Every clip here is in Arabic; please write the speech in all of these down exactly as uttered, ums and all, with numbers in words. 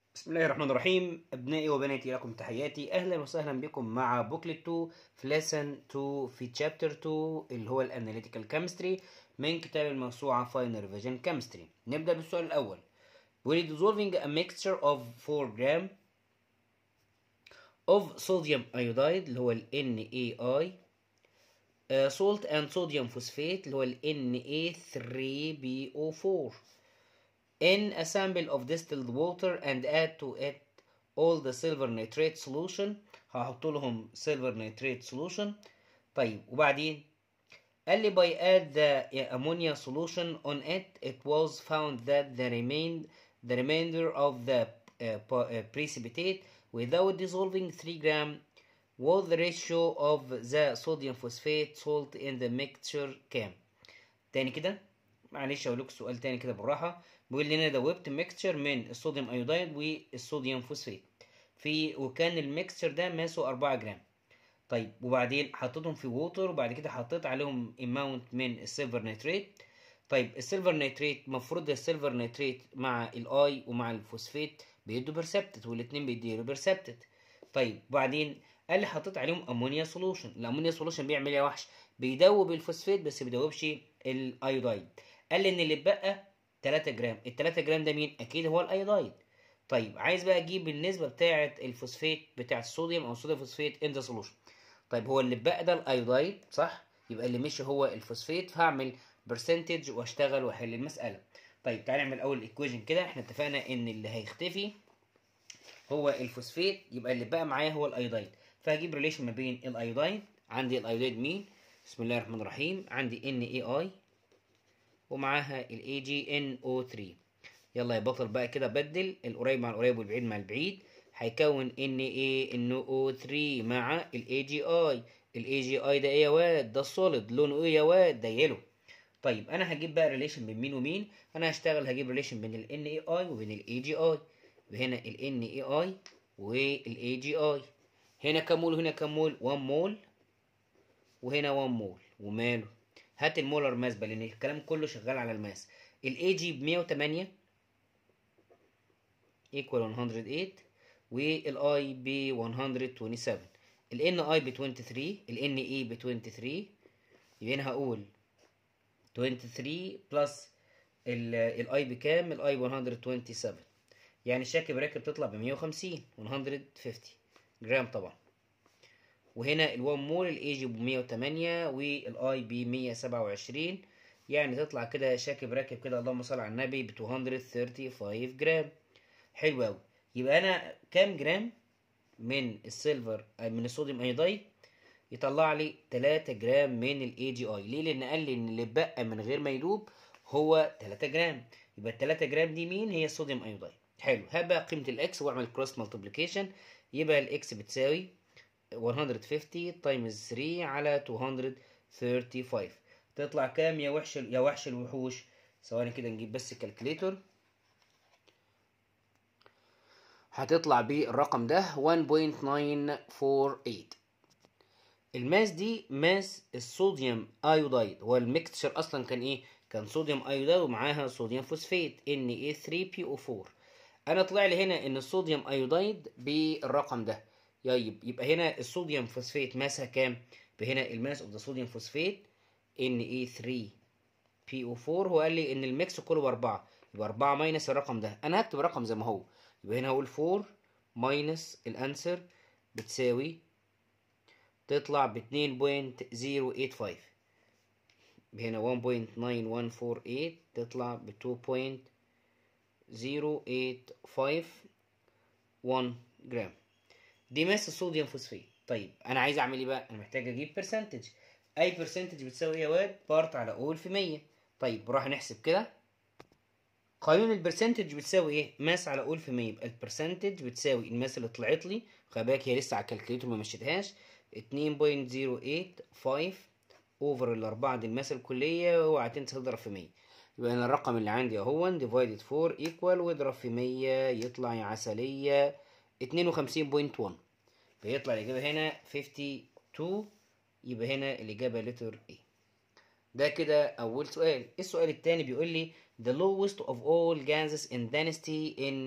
بسم الله الرحمن الرحيم. أبنائي وبناتي لكم تحياتي، أهلا وسهلا بكم مع بوكلت اتنين في ليسن اتنين في شابتر اتنين اللي هو الاناليتيكال كيمستري من كتاب الموسوعة فاينل ريفيجن كيمستري. نبدأ بالسؤال الأول. We're dissolving a mixture of four gram of sodium iodide اللي هو ال N A I uh, salt and sodium phosphate اللي هو ال N A three B O four in a sample of distilled water and add to it all the silver nitrate solution. هحط لهم silver nitrate solution. طيب وبعدين قال لي by add the ammonia solution on it it was found that the remain the remainder of the uh, uh, precipitate without dissolving three gram was the ratio of the sodium phosphate salt in the mixture كام؟ تاني كده معلش اقول لكم سؤال تاني كده بالراحه. بيقول لي انا دوبت ميكستشر من الصوديوم ايودايد والصوديوم فوسفات في وكان الميكستشر ده ماسه أربعة جرام. طيب وبعدين حطيتهم في ووتر وبعد كده حطيت عليهم اماونت من السيلفر نيتريت. طيب السيلفر نيتريت المفروض السيلفر نيتريت مع الاي ومع الفوسفات بيدوا بيرسبتد والاثنين بيديروا بيرسبتد. طيب وبعدين قال لي حطيت عليهم امونيا سولوشن. الامونيا سولوشن بيعمل ايه يا وحش؟ بيدوب الفوسفات بس بيدوبش الايودايد. قال لي ان اللي اتبقى تلاتة جرام. ال تلاتة جرام ده مين؟ اكيد هو الايودايد. طيب عايز بقى اجيب النسبه بتاعه الفوسفات بتاع الصوديوم او الصوديوم فوسفات ان ذا سولوشن. طيب هو اللي اتبقى ده الايودايد صح؟ يبقى اللي مشي هو الفوسفات، فهعمل برسنتج واشتغل واحل المساله. طيب تعالى نعمل اول ايكويشن كده. احنا اتفقنا ان اللي هيختفي هو الفوسفات، يبقى اللي بقى معايا هو الايودايد، فهجيب ريليشن ما بين الايودايد. عندي الايودايد مين؟ بسم الله الرحمن الرحيم. عندي ان اي اي ومعاها الاي جي ان او تلاتة. يلا يا بطل بقى كده بدل القريب مع القريب والبعيد مع البعيد. هيكون ان اي ان او تلاتة مع الاي جي اي. الاي جي اي ده ايه يا واد؟ ده السوليد. لونه ايه يا واد؟ ده يلو. طيب انا هجيب بقى ريليشن بين مين ومين. انا هشتغل هجيب ريليشن بين ال ان اي اي وبين الاي جي اي. هنا ال ان اي اي والاي جي اي. هنا كام مول وهنا كام مول؟ واحد مول وهنا واحد مول. وماله؟ هات المولر ماس بقى لان الكلام كله شغال على الماس. الاي جي ب مية وتمانية ايكوال مية وتمانية والاي ب مية وسبعة وعشرين. الان اي ب تلاتة وعشرين الان اي ب تلاتة وعشرين. يبقى هنا هقول تلاتة وعشرين بلس الاي بكام؟ الاي ب مية وسبعة وعشرين. يعني الشاكب راكب تطلع ب مية وخمسين مية وخمسين جرام طبعا. وهنا ال1 مول الاي جي ب مية وتمانية والاي ب مية وسبعة وعشرين. يعني تطلع كده شاكب راكب كده اللهم صل على النبي ب ميتين وخمسة وتلاتين جرام. حلو قوي. يبقى انا كام جرام من السيلفر من الصوديوم ايودايد؟ يطلع لي تلاتة جرام من الاي جي اي. ليه؟ لان قال لي ان اللي اتبقى من غير ما يدوب هو تلاتة جرام. يبقى ال تلاتة جرام دي مين؟ هي الصوديوم ايودايد. حلو. هات بقى قيمه الاكس واعمل كروس مالتيبليكيشن. يبقى الاكس بتساوي مية وخمسين تايمز تلاتة على ميتين وخمسة وتلاتين. تطلع كام يا وحش يا وحش الوحوش؟ ثواني كده نجيب بس الكالكليتور. هتطلع بالرقم ده واحد فاصلة تسعمية أربعة وأربعين. الماس دي ماس الصوديوم ايودايد. هو الميكستشر اصلا كان ايه؟ كان صوديوم ايودايد ومعاها صوديوم فوسفات ان اي تلاتة بي او أربعة. انا طلع لي هنا ان الصوديوم ايودايد بالرقم ده. طيب يبقى هنا الصوديوم فوسفات ماسها كام؟ يبقى هنا الماس اوف ذا صوديوم فوسفات ان اي تلاتة بي او أربعة. هو قال لي ان الميكس كله باربعة، يبقى أربعة ماينس الرقم ده. انا هكتب الرقم زي ما هو. يبقى هنا هقول أربعة ماينس الانسر بتساوي تطلع ب اتنين فاصلة صفر تمانية خمسة. هنا واحد فاصلة تسعة واحد أربعة تمانية تطلع ب اتنين فاصلة صفر تمانية خمسة واحد جرام. دي ماس الصوديوم فوسفات. طيب انا عايز اعمل ايه بقى؟ انا محتاج اجيب برسنتج. اي برسنتج بتساوي ايه يا واد؟ بارت على اول في مية. طيب نروح نحسب كده. قانون البرسنتج بتساوي ايه؟ ماس على اول في مية. يبقى البرسنتج بتساوي الماس اللي طلعت لي، خلي بالك هي لسه على الكالكليتور ما مشيتهاش، اتنين فاصلة صفر تمانية خمسة اوفر الاربعه دي الماس الكليه، واوعى تنسى تضرب في مية. يبقى انا الرقم اللي عندي اهو ديفايدد أربعة ايكوال واضرب في مية يطلع يا عسليه اتنين وخمسين فاصلة واحد. فيطلع الاجابه هنا اتنين وخمسين. يبقى هنا الاجابه لتر ايه. ده كده اول سؤال. السؤال الثاني بيقول لي the lowest of all gases in density in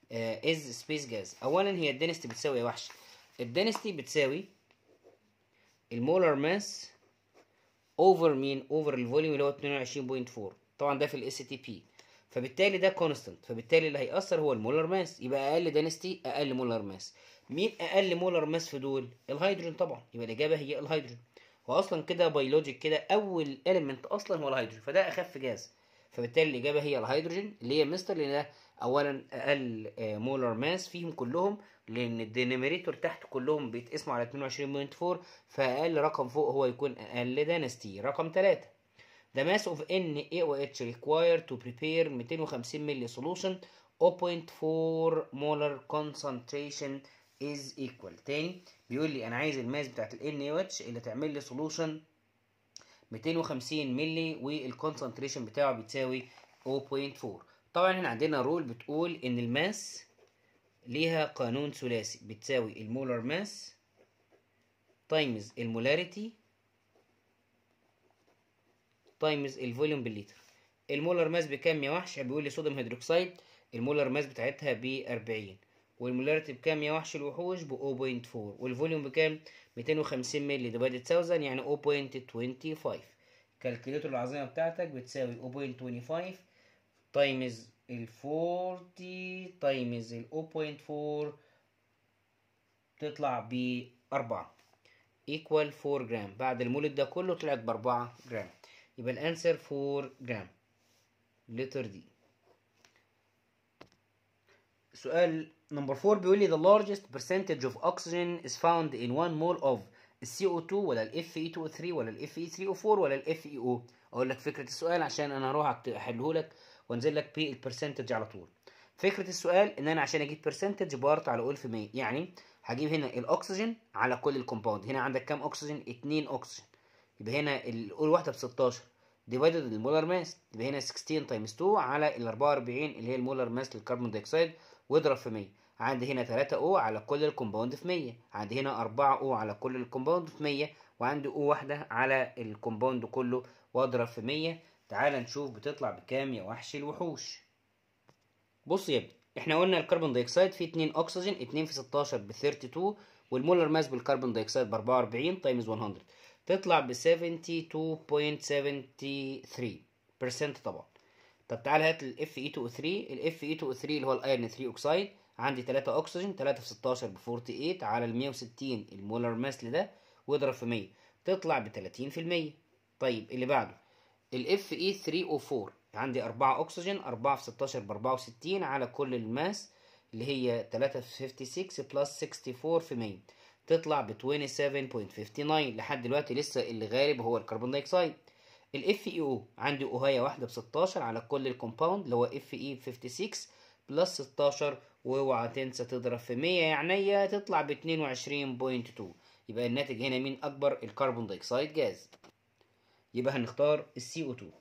از سبيس جاز. اولا هي الدنستي بتساوي يا وحش، الدنستي بتساوي المولر ماس اوفر مين، اوفر الفوليوم اللي هو اتنين وعشرين فاصلة اربعة، طبعا ده في الاس تي بي، فبالتالي ده كونستنت، فبالتالي اللي هيأثر هو المولر ماس، يبقى اقل دنستي اقل مولر ماس. مين اقل مولر ماس في دول؟ الهيدروجين طبعا، يبقى الاجابه هي الهيدروجين. واصلا كده بيولوجيك كده اول اليمنت اصلا هو الهيدروجين، فده اخف جاز، فبالتالي الاجابه هي الهيدروجين اللي هي مستر، لان ده اولا اقل مولر ماس فيهم كلهم، لان الدينيميريتور تحت كلهم بيتقسموا على اتنين وعشرين فاصلة اربعة، فاقل رقم فوق هو يكون اقل دانستي. رقم ثلاثة، the mass of NaOH required to prepare ميتين وخمسين مللي solution zero point four molar concentration is equal. تاني بيقول لي انا عايز الماس بتاعت ال NaOH اللي تعمل لي solution ميتين وخمسين مللي والكونسنتريشن بتاعه بتساوي zero point four. طبعا احنا عندنا رول بتقول ان الماس ليها قانون ثلاثي بتساوي المولر ماس تايمز المولاريتي تايمز الفوليوم بالليتر. المولر ماس بكام يا وحش؟ بيقول لي صوديوم هيدروكسيد المولر ماس بتاعتها ب اربعين، والمولاريتي بكام يا وحش الوحوش؟ ب zero point four، والفوليوم بكام؟ ميتين وخمسين مللي ديفايدد ألف يعني zero point two five. الكالكوليتور العظيمه بتاعتك بتساوي zero point two five تايمز ال أربعين تايمز ال zero point four تطلع ب أربعة equal four جرام. بعد المولد ده كله طلعت ب أربعة جرام، يبقى الانسر four جرام. لتر دي. سؤال نمبر four بيقول لي the largest percentage of oxygen is found in one mole of سي او تو ولا ال اف اي تو او ثري ولا ال اف اي ثري او فور ولا ال اف اي او. اقول لك فكره السؤال عشان انا هروح احله لك وانزل لك بالبرسنتج على طول. فكره السؤال ان انا عشان اجيب برسنتج بارت على قول في مية، يعني هجيب هنا الاكسجين على كل الكومباوند. هنا عندك كام اكسجين؟ اتنين اكسجين، يبقى هنا القول واحده ب ستاشر ديفايدد المولر ماس، يبقى هنا ستاشر تايمز اتنين على ال اربعة واربعين اللي هي المولر ماس للكربون دايوكسيد واضرب في مية. عندي هنا تلاتة او على كل الكومباوند في مية، عندي هنا اربعة او على كل الكومباوند في مية، وعندي او واحده على الكومباوند كله واضرب في مية. تعال نشوف بتطلع بكام يا وحش الوحوش. بص يا ابني، احنا قلنا الكربون دايوكسيد فيه اتنين اكسجين، اتنين في ستاشر ب اتنين وتلاتين، والمولر ماس بالكربون دايوكسيد ب اربعة واربعين تايمز مية تطلع ب سبعة وسبعين فاصلة سبعة وسبعين بالمية طبعا. طب تعال هات ال اف اي تو او ثري، ال اف اي تو او ثري اللي هو الايرن ثري اوكسايد، عندي تلاتة اكسجين، تلاتة في ستاشر ب تمنية واربعين على ال مية وستين المولر ماس لده واضرب في مية تطلع ب تلاتين بالمية. طيب اللي بعده ال اف اي ثري او فور، عندي اربعة اكسجين، اربعة في ستاشر ب اربعة وستين على كل الماس اللي هي تلاتة في ستة وخمسين بلس اربعة وستين في مية تطلع ب سبعة وعشرين فاصلة خمسة وخمسين. لحد دلوقتي لسه اللي غالب هو الكربون دايوكسيد. الاف اي او عندي اوهايه واحده ب ستاشر على كل الكومباوند اللي هو اف اي ستة وخمسين بلس ستاشر، واوعى تنسى تضرب في مية يعني تطلع ب اتنين وعشرين فاصلة اتنين. يبقى الناتج هنا مين اكبر؟ الكربون دايوكسيد جاز، يبقى هنختار السي او تو.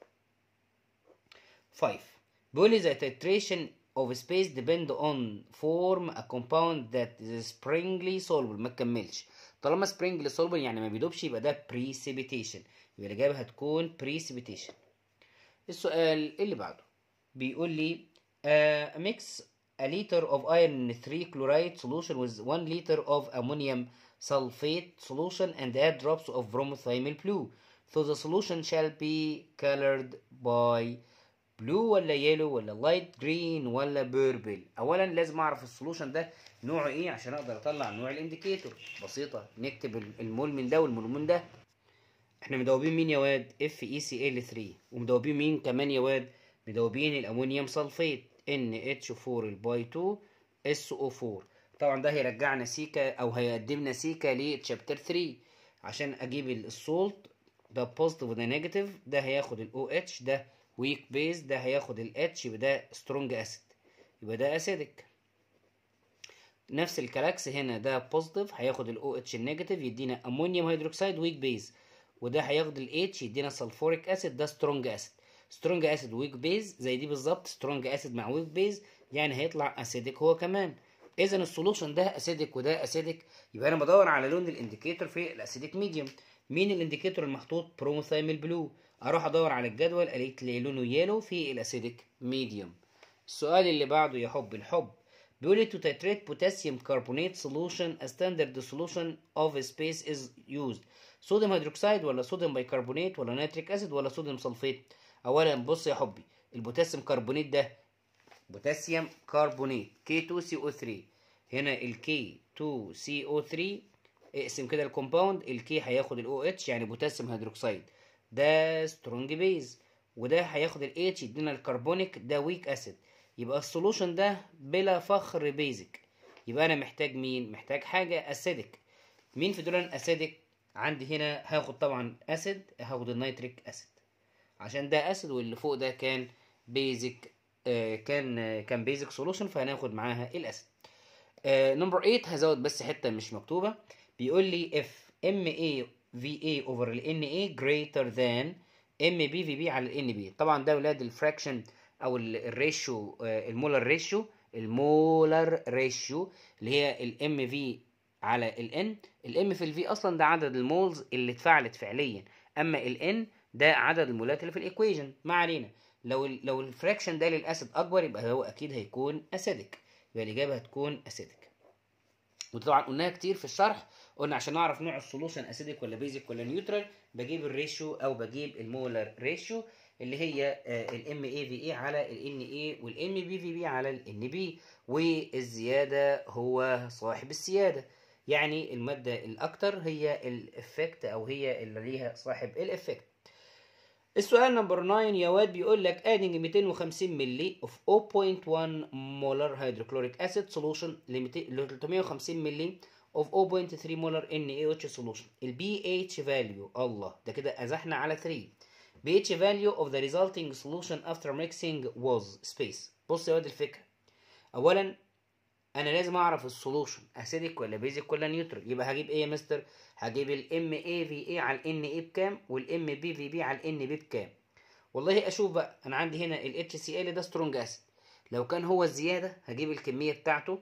خمسة بيقول لي the titration of space depend on form a compound that is springly soluble. ما تكملش، طالما springly soluble يعني ما بيدوبش يبقى ده precipitation، يبقى الإجابة هتكون precipitation. السؤال اللي بعده بيقول لي uh, mix a liter of iron three chloride solution with one liter of ammonium sulfate solution and add drops of bromothiamine blue. So the solution shall be colored by blue ولا yellow ولا light green ولا purple. اولا لازم اعرف السولوشن ده نوعه ايه عشان اقدر اطلع نوع الانديكيتور. بسيطه، نكتب المول من ده والمول من ده. احنا مدوبين مين يا واد؟ اف اي سي ال ثري، ومدوبين مين كمان يا واد؟ مدوبين الامونيوم سلفيت ان اتش فور الباي اتنين اس او فور. طبعا ده هيرجعنا سيكا او هيقدمنا سيكا لتشابتر ثري. عشان اجيب السولت ده بوزيتيف وده نيجاتيف، ده هياخد الاو اتش، ده ويك بيز، ده هياخد الاتش، يبقى ده سترونج اسيد، يبقى ده اسيدك. نفس الكلاكس هنا ده بوزيتيف هياخد الاو اتش النيجاتيف يدينا امونيوم هيدروكسيد ويك بيز، وده هياخد الاتش يدينا سلفوريك اسيد، ده سترونج اسيد. سترونج اسيد ويك بيز زي دي بالظبط، سترونج اسيد مع ويك بيز يعني هيطلع اسيدك هو كمان. اذا السولوشن ده اسيدك وده اسيدك، يبقى انا بدور على لون الانديكيتور في الاسيدك ميديوم. مين الانديكيتور المحطوط؟ بروموثايميل بلو. اروح ادور على الجدول، قالت لي لونه يالو في الاسيدك ميديوم. السؤال اللي بعده يا حب الحب بيقول لي to titrate potassium carbonate solution a standard solution of space is used صوديوم هيدروكسيد ولا صوديوم بيكربونات ولا نيتريك اسيد ولا صوديوم سلفيت. اولا بص يا حبي، البوتاسيوم كربونات ده بوتاسيوم كربونات كي تو سي او ثري، هنا ال كي تو سي او ثري اقسم كده الكومباوند، الكي هياخد ال او اتش يعني بوتاسيوم هيدروكسيد ده سترونج بيز، وده هياخد ال اتش يدينا الكربونيك ده ويك اسيد. يبقى السولوشن ده بلا فخر بيزك. يبقى انا محتاج مين؟ محتاج حاجه اسيدك. مين في دول اسيدك؟ عندي هنا هاخد طبعا اسيد، هاخد النيتريك اسيد عشان ده اسيد واللي فوق ده كان بيزك، آه كان آه كان بيزك سولوشن، فهناخد معاها الاسيد. نمبر ثمانية هزود بس حته مش مكتوبه، بيقول لي if ام اي في اي over ال ان اي greater than ام بي في بي على ال ان بي. طبعا ده ولاد الفراكشن او الريشيو، المولر ريشيو، المولر ريشيو اللي هي الام في على الان. الام في الفي اصلا ده عدد المولز اللي اتفعلت فعليا، اما الان ده عدد المولات اللي في الايكويجن. ما علينا، لو ال لو الفراكشن ده للاسيد اكبر يبقى هو اكيد هيكون اسيدك، يبقى الاجابه هتكون اسيدك. وطبعا قلناها كتير في الشرح، قلنا عشان اعرف نوع السولوشن اسيدك ولا بيزك ولا نيوترال بجيب الريشيو او بجيب المولر ريشيو اللي هي الام اي في اي على الان اي والام بي في بي على الان بي، والزياده هو صاحب السياده، يعني الماده الاكتر هي الافكت او هي اللي ليها صاحب الافكت. السؤال نمبر تسعة يا واد بيقول لك adding مئتين وخمسين مللي of zero point one molar hydrochloric acid solution ل ثلاثمائة وخمسين مللي of zero point three molar ان اي او اتش solution. ال pH value الله ده كده ازحنا على ثلاثة. pH value of the resulting solution after mixing was space. بص يا واد الفكرة، اولا انا لازم اعرف السولوشن اسيدك ولا بيزك ولا نيوترال. يبقى هجيب ايه يا مستر؟ هجيب الام اي في اي على الان اي بكام والام بي في بي على الان بي بكام. والله اشوف بقى، انا عندي هنا ال اتش سي ال ده سترونج اسيد، لو كان هو الزياده هجيب الكميه بتاعته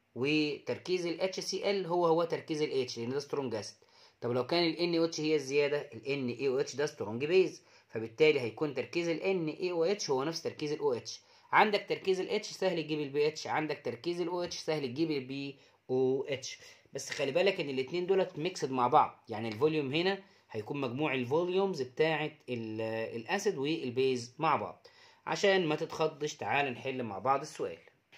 وتركيز ال اتش سي ال هو هو تركيز ال اتش لان ده سترونج اسيد. طب لو كان ال ان او اتش هي الزياده، ال ان اي او اتش ده سترونج بيز، فبالتالي هيكون تركيز ال ان اي او اتش هو نفس تركيز ال او اتش. عندك تركيز ال اتش سهل تجيب البي اتش، عندك تركيز ال او اتش سهل تجيب البي او اتش. بس خلي بالك ان الاثنين دولت ميكسد مع بعض، يعني الفوليوم هنا هيكون مجموع الفوليومز بتاعه الاسيد والبيز مع بعض. عشان ما تتخضش تعال نحل مع بعض السؤال.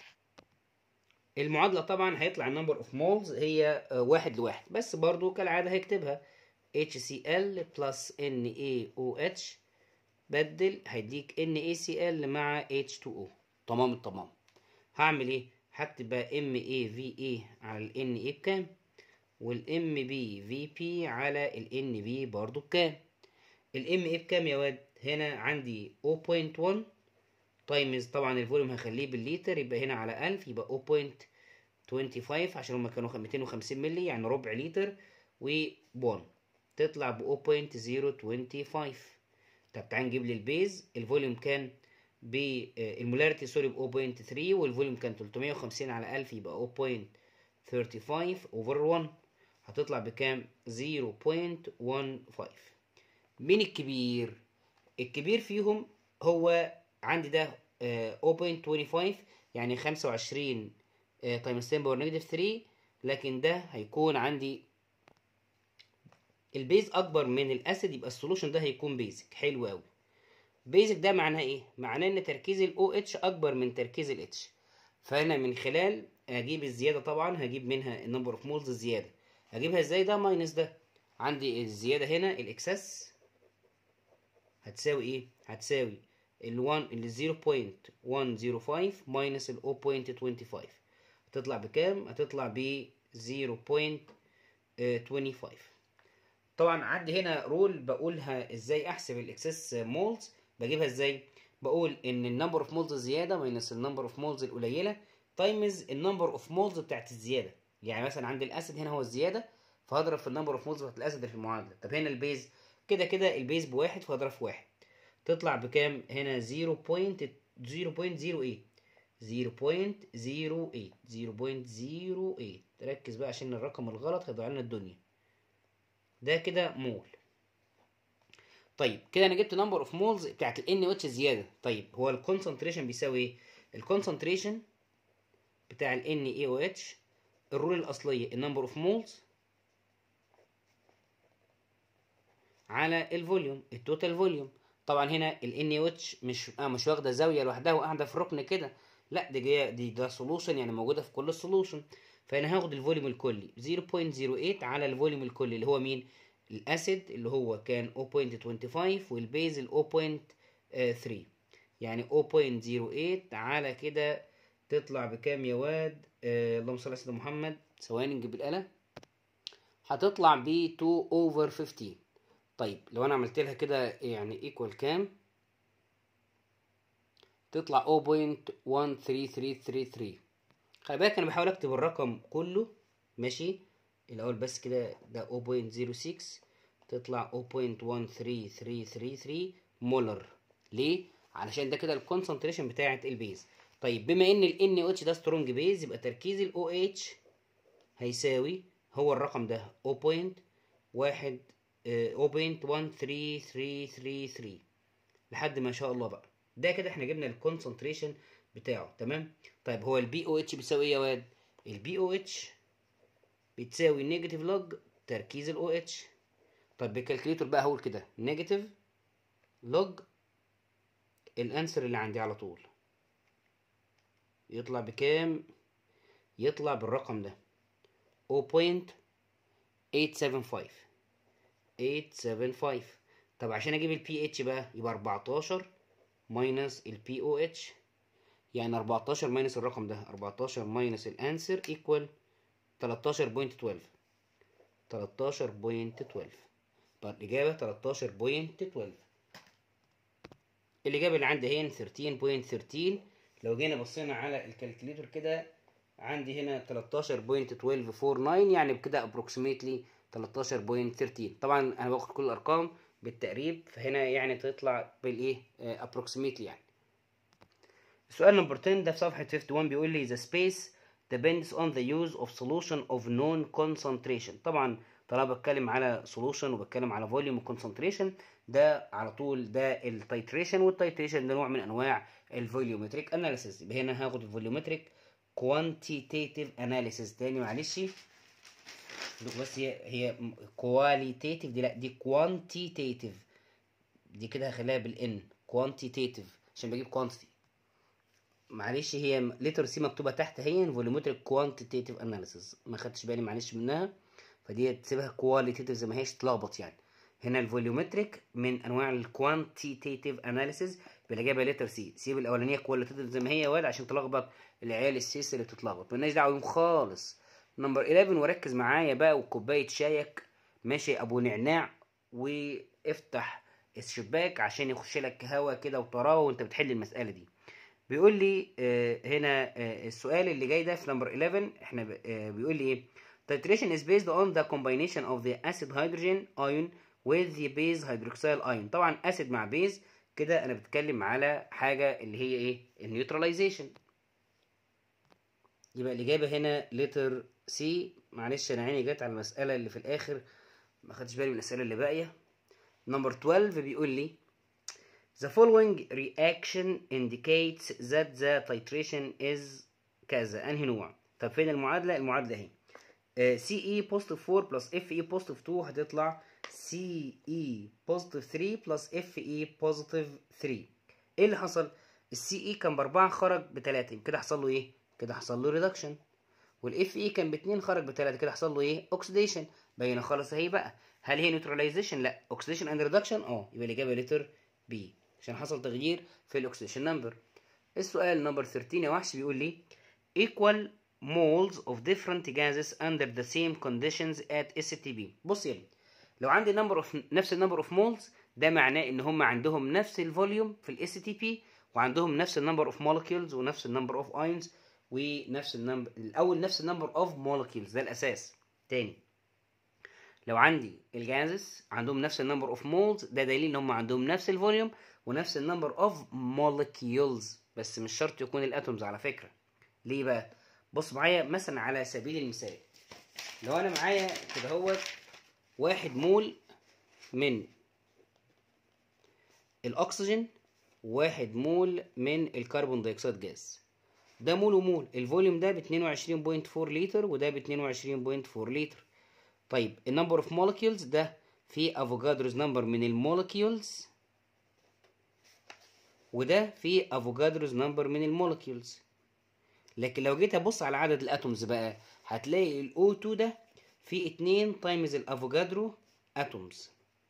المعادله طبعا هيطلع النمبر اوف مولز هي واحد لواحد، بس برضو كالعاده هيكتبها اتش سي ال بلس ان اي او اتش، بدل هيديك ان اي سي ال مع اتش تو او. تمام التمام. هعمل ايه؟ هكتب بقى ام اي في اي على الان اي بكام والام بي في بي على الان بي برضو بكام. الام اي بكام يا واد؟ هنا عندي zero point one تايمز طبعا الفوليوم هخليه بالليتر، يبقى هنا على ألف يبقى zero point two five عشان هما كانوا مئتين وخمسين مللي يعني ربع لتر و واحد تطلع ب zero point zero two five. طب تعال نجيب لي البيز. الفوليوم كان بالمولاريتي سوري ب zero point three والفوليوم كان ثلاثمائة وخمسين على ألف يبقى zero point three five over one هتطلع بكام؟ zero point one five. مين الكبير؟ الكبير فيهم هو عندي ده zero point two five يعني خمسة وعشرين تايمز عشرة باور نيجاتيف ثلاثة، لكن ده هيكون عندي البيز اكبر من الاسيد، يبقى السولوشن ده هيكون بيزك. حلو قوي. بيزك ده معناه ايه؟ معناه ان تركيز الاو اتش اكبر من تركيز الاتش، فانا من خلال اجيب الزياده طبعا هجيب منها النمبر اوف مولز الزياده. هجيبها ازاي؟ ده ماينس ده، عندي الزياده هنا الاكسس هتساوي ايه؟ هتساوي ال واحد ال zero point one zero five ماينس ال zero point two five هتطلع بكام؟ هتطلع ب zero point two five. طبعا عندي هنا رول بقولها ازاي احسب الاكسس مولز. بجيبها ازاي؟ بقول ان النمبر اوف مولز الزياده ماينس النمبر اوف مولز القليله تايمز النمبر اوف مولز بتاعت الزياده. يعني مثلا عندي الاسيد هنا هو الزياده فهضرب في النمبر اوف مولز بتاعت الاسيد اللي في المعادله. طب هنا البيز كده كده البيز بواحد فهضرب في واحد تطلع بكام؟ هنا zero point zero point zero eight zero point zero eight zero point zero eight. ركز بقى عشان الرقم الغلط هيضيع لنا الدنيا. ده كده مول. طيب كده انا جبت نمبر اوف مولز بتاعت ال ان اتش زياده. طيب هو الكونسنتريشن بيساوي ايه؟ الكونسنتريشن بتاع ال ان اي او اتش الرول الاصليه النمبر اوف مولز على الفوليوم التوتال فوليوم. طبعا هنا ال ان او اتش مش آه مش واخده زاويه لوحدها وقاعده في ركن كده، لا دي جايه دي ده سولوشن يعني موجوده في كل السولوشن. فانا هاخد الفوليوم الكلي صفر فاصلة صفر ثمانية على الفوليوم الكلي اللي هو مين؟ الاسيد اللي هو كان صفر فاصلة خمسة وعشرين والبيز ال صفر فاصلة ثلاثة، يعني صفر فاصلة صفر ثمانية على كده تطلع بكام يا واد؟ آه اللهم صل على سيدنا محمد. ثواني نجيب الآلة. هتطلع ب اتنين over خمستاشر. طيب لو انا عملت لها كده يعني ايكوال كام؟ تطلع صفر فاصلة واحد ثلاثة ثلاثة ثلاثة ثلاثة. خلي بالك انا بحاول اكتب الرقم كله ماشي الاول بس كده، ده صفر فاصلة صفر ستة تطلع صفر فاصلة واحد ثلاثة ثلاثة ثلاثة ثلاثة مولر. ليه؟ علشان ده كده الكونسنتريشن بتاعه البيز. طيب بما ان ال ان او اتش ده سترونج بيز يبقى تركيز ال او اتش هيساوي هو الرقم ده صفر فاصلة واحد صفر فاصلة واحد ثلاثة ثلاثة ثلاثة ثلاثة لحد ما شاء الله بقى. ده كده احنا جبنا الكونسنتريشن بتاعه تمام. طيب هو البي او اتش بيساوي ايه يا واد؟ البي او اتش بتساوي نيجاتيف لوج تركيز الاو اتش. طب بالكالكليتور بقى هقول كده نيجاتيف لوج الانسر اللي عندي على طول يطلع بكام؟ يطلع بالرقم ده صفر فاصلة ثمانية سبعة خمسة ثمانية سبعة خمسة. طب عشان اجيب البي اتش بقى يبقى اربعتاشر ماينس البي او اتش، يعني اربعتاشر ماينس الرقم ده اربعتاشر ماينس الانسر ايكوال تلتاشر فاصلة اتناشر تلتاشر فاصلة اتناشر. طب الاجابه تلتاشر فاصلة اتناشر. الاجابه اللي عندي هنا تلتاشر فاصلة تلتاشر. لو جينا بصينا على الكالكوليتور كده عندي هنا تلتاشر فاصلة اتناشر اربعة واربعين، يعني بكده ابروكسيميتلي تلتاشر فاصلة تلتاشر. طبعا انا باخد كل الارقام بالتقريب فهنا يعني تطلع بالايه ابروكسيميتلي يعني. السؤال نمبر عشرة ده في صفحه واحد وخمسين بيقول لي the space depends on the use of solution of known concentration. طبعا طالما بتكلم على solution وبتكلم على volume concentration ده على طول ده التايتريشن، والتايتريشن ده نوع من انواع الفوليومتريك اناليسيس. يبقى هنا هاخد الفوليومتريك quantitative analysis. تاني معلش بس هي هي qualitative دي لا دي quantitative دي كده هخليها بالان quantitative عشان بجيب quantity. معلش هي لتر سي مكتوبه تحت هي فوليومتريك كوانتيتيف اناليسيس ما خدتش بالي معلش منها، فدي تسيبها كواليتيف زي ما هيش تلخبط يعني. هنا الفوليومتريك من انواع الكوانتيتيف اناليسيس بالاجابه لتر سي. سيب الاولانيه كواليتيف زي ما هي واد عشان تلخبط العيال السيس اللي بتتلخبط، مالناش دعوه بيهم خالص. نمبر احداشر وركز معايا بقى وكوبايه شايك ماشي ابو نعناع وافتح الشباك عشان يخش لك هوا كده وطراوه وانت بتحل المساله دي. بيقول لي آه هنا آه السؤال اللي جاي ده في نمبر احداشر احنا آه بيقول لي ايه؟ titration is based on the combination of the acid hydrogen ion with the base hydroxyl ion. طبعا acid مع base كده انا بتكلم على حاجه اللي هي ايه؟ النيوتراليزيشن. يبقى الاجابه هنا لتر سي. معلش انا عيني جت على المساله اللي في الاخر ما خدتش بالي من الاسئله اللي باقيه. نمبر اتناشر بيقول لي The following reaction indicates that the titration is كذا. انهي نوع؟ طب فين المعادلة؟ المعادلة اهي. uh, سي اي positive اربعة plus اف اي positive اتنين هتطلع سي اي positive تلاتة plus اف اي positive تلاتة. ايه اللي حصل؟ السي اي كان باربعة خرج بتلاتة كده حصل له ايه؟ كده حصل له ريدكشن. والاف اي كان باتنين خرج بتلاتة كده حصل له ايه؟ اوكسيديشن. باينه خالص اهي بقى. هل هي نيوتراليزيشن؟ لا. اوكسيديشن اند ريدكشن اه. يبقى الاجابه لتر بي عشان حصل تغيير في الاكسيديشن نمبر. السؤال نمبر تلتاشر يا وحش بيقول لي equal moles of different gases under the same conditions at اس تي بي. بص يا ابني لو عندي نمبر اوف نفس النمبر اوف مولز ده معناه ان هم عندهم نفس الفوليوم في الاس تي بي وعندهم نفس النمبر اوف مولكيولز ونفس النمبر اوف ايونز ونفس النمبر الاول نفس النمبر اوف مولكيولز ده الاساس. تاني لو عندي الجازز عندهم نفس النمبر اوف مولز ده دليل ان هم عندهم نفس الفوليوم ونفس النمبر اوف مولكيولز، بس مش شرط يكون الاتومز على فكره. ليه بقى؟ بص معايا مثلا على سبيل المثال لو انا معايا كده هو واحد مول من الاكسجين وواحد مول من الكربون دايوكسيد جاز ده مول ومول. الفوليوم ده ب اتنين وعشرين فاصلة اربعة لتر وده ب اتنين وعشرين فاصلة اربعة لتر. طيب النمبر اوف مولكيولز ده في افوكادروز نمبر من المولكيولز، وده في افوكادروز نمبر من المولكيولز. لكن لو جيت ابص على عدد الاتومز بقى هتلاقي ال أو تو ده في اتنين تايمز الافوكادرو اتومز،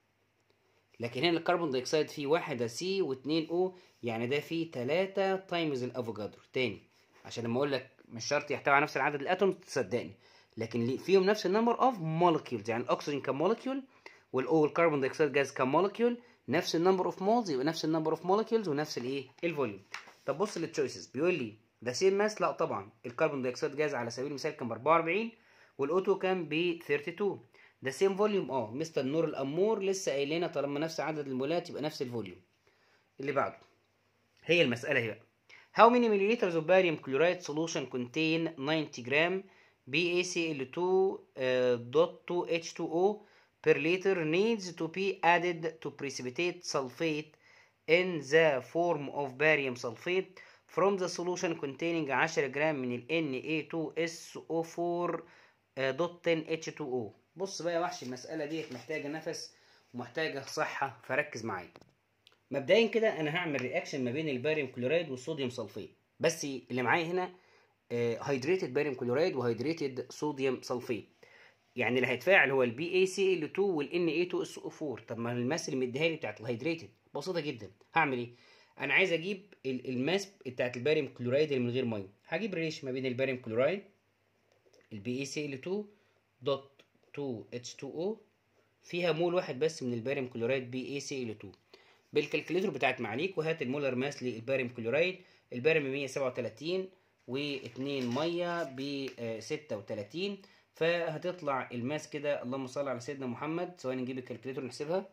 لكن هنا الكربون دايوكسيد فيه واحدة سي واتنين او، يعني ده فيه تلاتة تايمز الافوكادرو. تاني عشان لما اقول لك مش شرط يحتوي على نفس العدد الاتومز تصدقني، لكن فيهم نفس النمبر اوف مولكيولز، يعني الاكسجين كمولكيول والاو والكربون دايوكسيد جاز كمولكيول نفس النمبر اوف مولز، يبقى نفس النمبر اوف مولكيولز ونفس الايه الفوليوم. طب بص للتشويسز، بيقول لي ده سيم ماس، لا طبعا الكربون دايوكسيد جاز على سبيل المثال كان ب اربعة واربعين والاوتو كان ب اتنين وتلاتين. ده سيم فوليوم، اه مستر نور الامور لسه قايل لنا طالما نفس عدد المولات يبقى نفس الفوليوم. اللي بعده هي المساله هي بقى how many milliliters of barium chloride solution contain ninety gram B A C L two dot two H two O per liter needs to be added to precipitate sulfate in the form of barium sulfate from the solution containing عشرة جرام من ال N A two S O four dot ten H two O. بص بقى يا وحش، المسألة ديت محتاجة نفس ومحتاجة صحة، فركز معايا. مبدئيا كده أنا هعمل رياكشن ما بين الباريوم كلورايد والصوديوم سلفيت، بس اللي معايا هنا هيدريتد باريوم كلورايد وهيدريتد صوديوم سلفيت، يعني اللي هيتفاعل هو البي اي سي ال تو والان اي تو اس او اربعة. طب ما الماس اللي مديها لي بتاعت الهيدريتد بسيطة جدا. هعمل ايه؟ أنا عايز أجيب الماس بتاعت الباريوم كلورايد اللي من غير مية. هجيب ريش ما بين الباريوم كلورايد البي اي سي ال تو دوت تو اتش تو او فيها مول واحد بس من الباريوم كلورايد بي اي سي ال تو بالكالكوليتر بتاعت معاليك، وهات المولر ماس للباريوم كلورايد. الباريوم ب مية وسبعة وتلاتين واتنين ميه ب ستة وتلاتين، فهتطلع الماس كده اللهم صل على سيدنا محمد، ثواني نجيب الكالكوليتر نحسبها،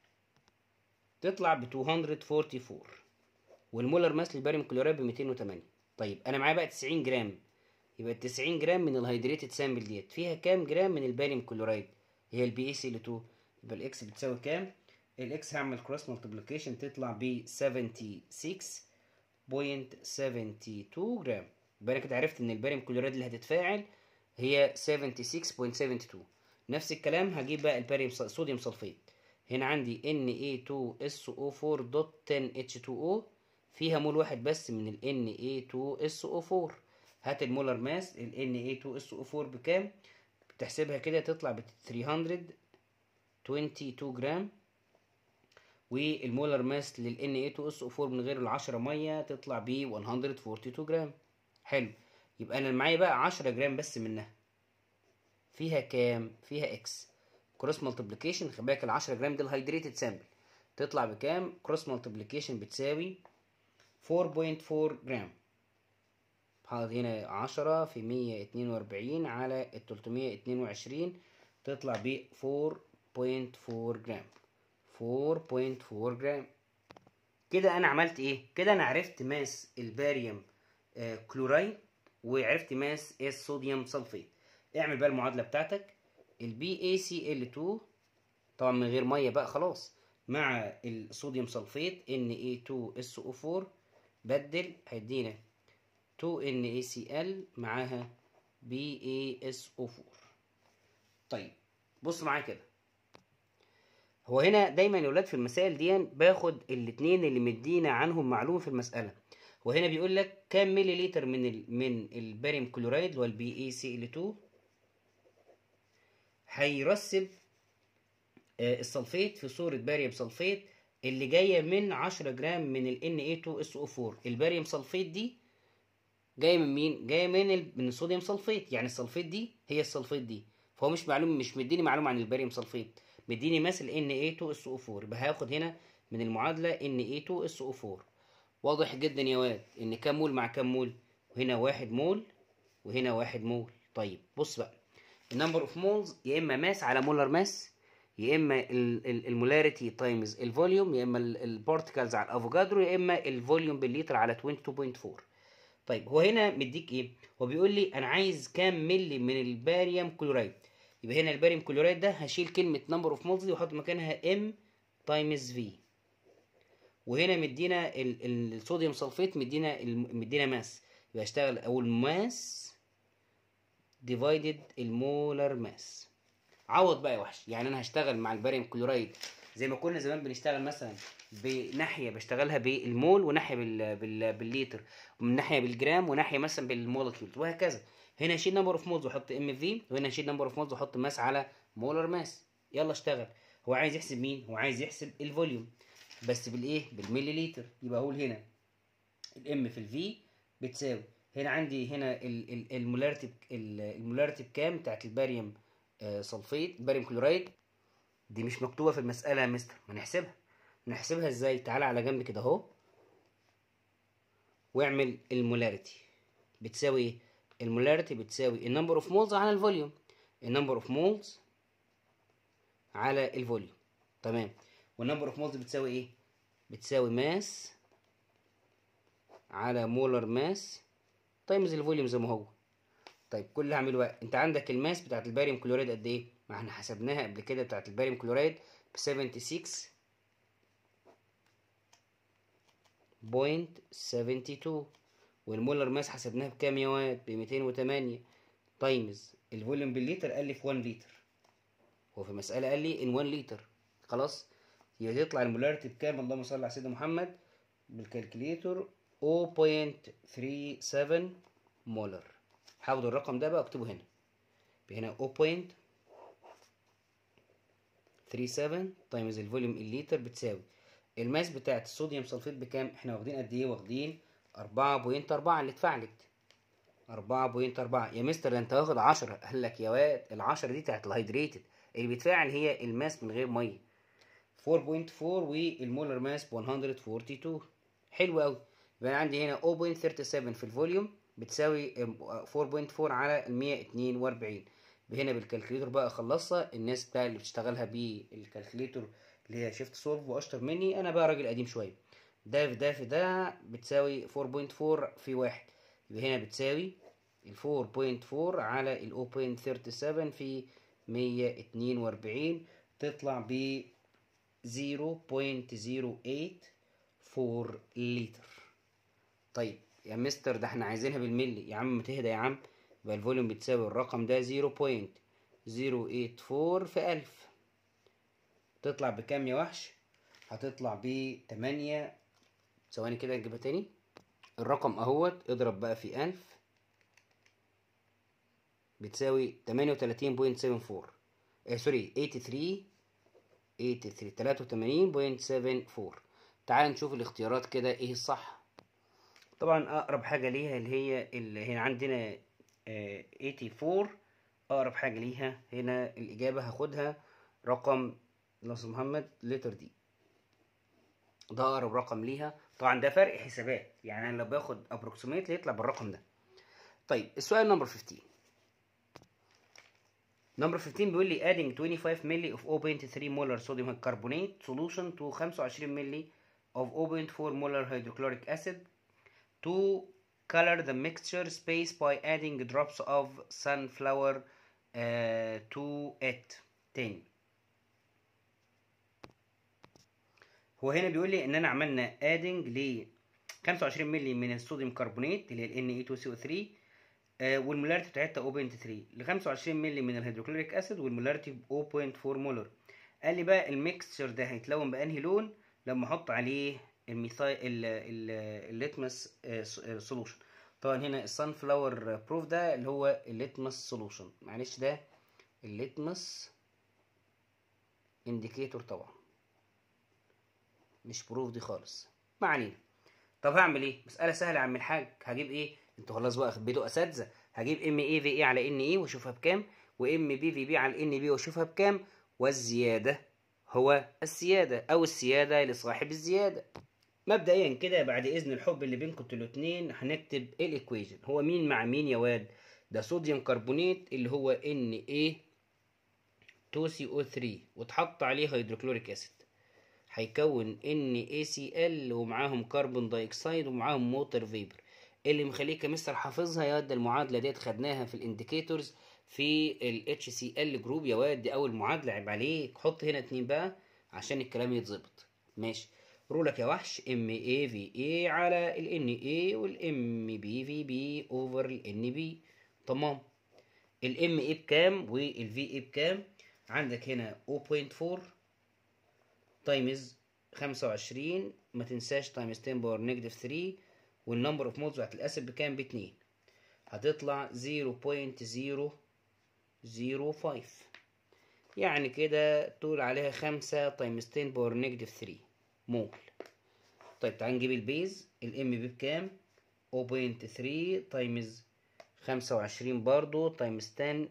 تطلع ب ميتين واربعة واربعين، والمولر ماس للباريوم كلورايد ب ميتين وتمانية. طيب انا معايا بقى تسعين جرام، يبقى تسعين جرام من الهيدريتد سامبل ديت فيها كام جرام من الباريوم كلورايد؟ هي البي اي سي ال تو، يبقى الاكس بتساوي كام؟ الاكس هعمل كروس ملتبليكيشن تطلع ب ستة وسبعين فاصلة سبعة اتنين جرام. يبقى انا كده عرفت ان الباريوم كلورايد اللي هتتفاعل هي ستة وسبعين فاصلة سبعة اتنين. نفس الكلام هجيب بقى الباريوم صوديوم سلفيت، هنا عندي ان اي تو اس او اربعة دوت عشرة اتش تو او فيها مول واحد بس من ال ان اي تو اس او اربعة. هات المولر ماس ال ان اي تو اس او اربعة بكام؟ بتحسبها كده تطلع ب تلتمية واتنين وعشرين جرام، والمولر ماس لل ان اي تو اس او اربعة من غير ال عشرة ميه تطلع ب مية واتنين واربعين جرام. حلو، يبقى انا معايا بقى عشرة جرام بس منها، فيها كام؟ فيها اكس. كروس ملتبليكيشن، خلي بالك ال عشرة جرام دي الهيدريتد سامبل، تطلع بكام؟ كروس ملتبليكيشن بتساوي اربعة فاصلة اربعة جرام. حاضر هنا عشرة في مية واتنين واربعين على ال تلتمية واتنين وعشرين تطلع ب اربعة فاصلة اربعة جرام. اربعة فاصلة اربعة جرام. كده انا عملت ايه؟ كده انا عرفت ماس الباريوم آه كلورايد وعرفت ماس الصوديوم سلفيت. اعمل بقى المعادله بتاعتك، البي اي سي ال تو طبعا من غير ميه بقى خلاص، مع الصوديوم سلفيت ان اي تو اس او اربعة، بدل هيدينا اتنين ان اي سي ال معاها بي اي اس او اربعة. طيب بص معايا كده، هو هنا دايما يا ولاد في المسائل دي باخد الاثنين اللي مدينا عنهم معلومه في المساله. وهنا بيقول لك كام ملي لتر من ال من الباريوم كلورايد اللي هو البي اي سي ال تو هيرسب آه السلفيت في صوره باريوم سلفيت اللي جايه من عشرة جرام من ال ان اي تو اس او اربعة. الباريوم سلفيت دي جايه من مين؟ جايه من ال... من الصوديوم سلفيت، يعني السلفيت دي هي السلفيت دي، فهو مش معلوم مش مديني معلومه عن الباريوم سلفيت، مديني مثل ان اي تو اس او اربعة، يبقى هاخد هنا من المعادله ان اي تو اس او اربعة. واضح جدا يا واد ان كام مول مع كام مول؟ وهنا واحد مول وهنا واحد مول. طيب بص بقى، النمبر اوف مولز يا اما ماس على مولر ماس، يا اما المولاريتي تايمز الفوليوم، يا اما البارتكلز على الافوكادرو، يا اما الفوليوم بالليتر على اتنين وعشرين فاصلة اربعة. طيب هو هنا مديك ايه؟ هو بيقول لي انا عايز كام ملي من الباريوم كلورايد، يبقى هنا الباريوم كلورايد ده هشيل كلمه نمبر اوف مولز دي واحط مكانها ام تايمز في. وهنا مدينا الصوديوم سلفيت مدينا مدينا ماس، يبقى اشتغل اقول ماس ديفايدد المولر ماس. عوض بقى يا وحش. يعني انا هشتغل مع الباريوم كلورايد زي ما كنا زمان بنشتغل مثلا بناحيه بشتغلها بالمول وناحيه بال... بال... بالليتر، ومن ناحيه بالجرام وناحيه مثلا بالمولكيول وهكذا. هنا اشيل نمبر اوف مولز واحط ام في، وهنا اشيل نمبر اوف مولز واحط ماس على مولر ماس. يلا اشتغل. هو عايز يحسب مين؟ هو عايز يحسب الفوليوم بس بالايه؟ بالملي لتر. يبقى اقول هنا الام في الفي بتساوي، هنا عندي هنا المولاريتي المولاريتي بكام بتاعت الباريوم آه سلفيت الباريوم كلورايد. دي مش مكتوبه في المساله يا مستر، ما نحسبها. نحسبها ازاي؟ تعالى على جنب كده اهو واعمل المولاريتي بتساوي ايه. المولاريتي بتساوي النمبر اوف مولز على الفوليوم. النمبر اوف مولز على الفوليوم، تمام. والنمبر اوف مولز بتساوي ايه؟ بتساوي ماس على مولر ماس تايمز الفوليوم زي ما هو. طيب كل اللي هعمله بقى، انت عندك الماس بتاعت الباريوم كلورايد قد ايه؟ ما احنا حسبناها قبل كده بتاعت الباريوم كلورايد ب ستة وسبعين بوينت سبعة اتنين، والمولر ماس حسبناها بكام يا واد؟ ب مئتين وثمانية تايمز الفوليوم بالليتر. قال لي في واحد لتر، هو في المسألة قال لي ان واحد لتر. خلاص يبقى تطلع المولاريتي بكام؟ اللهم صل على سيدنا محمد. بالكالكليتور صفر فاصلة تلاتة سبعة مولر. هاخد الرقم ده بقى اكتبه هنا. هنا صفر فاصلة تلاتة سبعة تايمز الفوليوم الليتر بتساوي الماس بتاعت الصوديوم سلفيت بكام؟ احنا واخدين قد ايه؟ واخدين أربعة فاصلة أربعة اللي اتفعلت أربعة فاصلة أربعة. يا مستر ده انت واخد عشرة. قال لك يا واد العشرة دي بتاعت الهيدريتد، اللي بيتفاعل هي الماس من غير ميه أربعة فاصلة أربعة والمولر ماس ب مية واتنين وأربعين. حلو قوي. يبقى عندي هنا صفر فاصلة تلاتة سبعة في الفوليوم بتساوي أربعة فاصلة أربعة على مية واتنين وأربعين. هنا بالكالكليتور بقى اخلصها. الناس بتاع اللي بتشتغلها بالكالكليتور اللي هي شيفت سولف واشطر مني، انا بقى راجل قديم شويه. ده في ده في ده بتساوي أربعة فاصلة أربعة في واحد. يبقى هنا بتساوي ال أربعة فاصلة أربعة على ال صفر فاصلة تلاتة سبعة في مية واتنين وأربعين تطلع ب صفر فاصلة صفر تمانية أربعة لتر. طيب يا مستر ده احنا عايزينها بالملي. يا عم تهدى يا عم. يبقى الفوليوم بتساوي الرقم ده صفر فاصلة صفر تمانية أربعة في ألف. تطلع بكام يا وحش؟ هتطلع ب تمانية. ثواني كده نجيبها تاني. الرقم اهوت اضرب بقى في ألف بتساوي تمانية وتلاتين فاصلة سبعة أربعة. اه سوري تمانية وتلاتين تلاتة وتمانين فاصلة سبعة أربعة. تعال نشوف الاختيارات كده ايه الصح. طبعا اقرب حاجه ليها اللي هي اللي هنا عندنا اه أربعة وتمانين. اقرب حاجه ليها هنا الاجابه هاخدها رقم ناصر محمد لتر دي. ده اقرب رقم ليها. طبعا ده فرق حسابات، يعني انا لو باخد ابروكسيميتلي يطلع بالرقم ده. طيب السؤال نمبر خمستاشر. نمبر خمستاشر بيقول لي adding خمسة وعشرين مللي of صفر فاصلة تلاتة molar sodium carbonate solution to خمسة وعشرين مللي of صفر فاصلة أربعة molar hydrochloric acid to color the mixture space by adding drops of sunflower uh, to it تاني. هو هنا بيقول لي ان انا عملنا adding ل خمسة وعشرين مللي من الصوديوم كربونات اللي هي ال إن إيه تو سي أو ثري آه والمولاريتي بتاعتها صفر فاصلة تلاتة ل خمسة وعشرين مللي من الهيدروكلوريك اسيد والمولاريتي ب صفر فاصلة أربعة مولر. قال لي بقى الميكستشر ده هيتلون بانهي لون لما احط عليه الميثايل الليتمس سولوشن. طبعا هنا الصن فلاور بروف ده اللي هو الليتمس سولوشن. معلش ده الليتمس انديكيتور طبعا مش بروف دي خالص. ما علينا. طب هعمل ايه؟ مساله سهله يا عم الحاج. هجيب ايه؟ انتوا خلاص بقى خبيتوا اساتذه. هجيب ام اي في اي على ان اي واشوفها بكام، وام بي في بي على ان بي واشوفها بكام، والزياده هو السياده او السياده لصاحب الزياده. مبدئيا كده بعد اذن الحب اللي بينكم انتوا الاثنين هنكتب الايكويشن. هو مين مع مين يا واد؟ ده صوديوم كربونات اللي هو ان اي تو سي او ثري واتحط عليه هيدروكلوريك اسيد هيكون ان اي سي ال ومعاهم كربون دايوكسيد ومعاهم موتر فيبر. اللي مخليك يا مستر حافظها يا واد المعادله ديت خدناها في الانديكيتورز في الاتش سي ال جروب يا واد. دي اول معادله. عيب عليك. حط هنا اتنين بقى عشان الكلام يتظبط. ماشي. رولك يا وحش ام اي في اي على ال ان اي والام بي في بي اوفر ال ان بي. تمام. الام اي بكام والفي اي بكام؟ عندك هنا صفر فاصلة أربعة تايمز خمسة وعشرين، ما تنساش تايمز عشرة باور نيجاتيف ثلاثة، والنمبر اوف مولز بتاعت الاسيد بكام؟ باتنين. هتطلع صفر فاصلة صفر صفر خمسة، يعني كده تقول عليها خمسة تايمز عشرة باور نيجاتيف ثلاثة مول. طيب تعال نجيب البيز. الام بي بكام؟ صفر فاصلة ثلاثة تايمز خمسة وعشرين برضو تايمز عشرة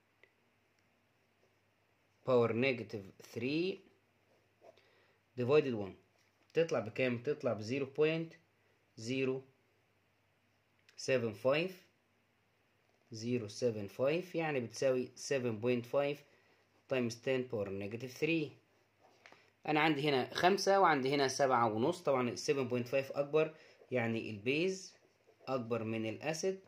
باور نيجاتيف ثلاثة ديفايدد واحد، تطلع بكام؟ تطلع ب صفر فاصلة صفر سبعة خمسة صفر سبعة خمسة، يعني بتساوي سبعة فاصلة خمسة تايمز عشرة باور نيجاتيف ثلاثة. انا عندي هنا خمسة وعندي هنا سبعة ونص، طبعا سبعة فاصلة خمسة اكبر، يعني البيز اكبر من الاسيد.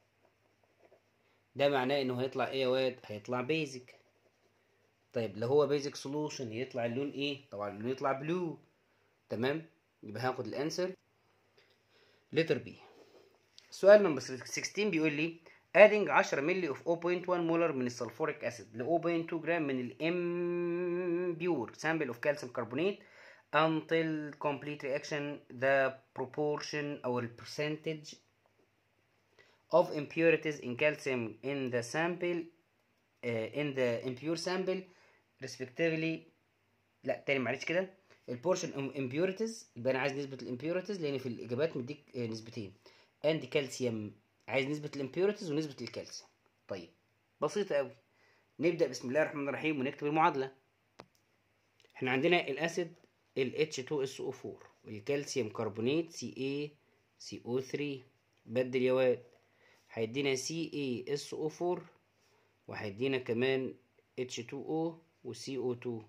ده معناه انه هيطلع ايه يا واد؟ هيطلع بيزك. طيب لو هو بيزك سولوشن يطلع اللون ايه؟ طبعا اللون يطلع بلو. تمام، يبقى هاخد الانسر لتر بي. سؤال نمبر ستاشر بيقول لي adding عشرة مللي of صفر فاصلة واحد مولر من السلفوريك اسيد ل صفر فاصلة اتنين جرام من الامبيور sample of calcium carbonate until complete reaction. the proportion or the percentage of impurities in calcium in the sample uh, in the impure sample respectively. لا تاني معلش كده. البورشن impurities يبقى انا عايز نسبة الامبيوريتيز لان في الاجابات مديك نسبتين. and كالسيوم عايز نسبة الامبيوريتيز ونسبة الكالسيوم. طيب بسيطة قوي. نبدأ بسم الله الرحمن الرحيم ونكتب المعادلة. احنا عندنا الاسيد ال اتش اتنين اس او اربعة والكالسيوم كربونات سي اي سي او ثلاثة. بدل يا واد، هيدينا سي اي اس او اربعة وهيدينا كمان اتش اتنين او وسي او اتنين.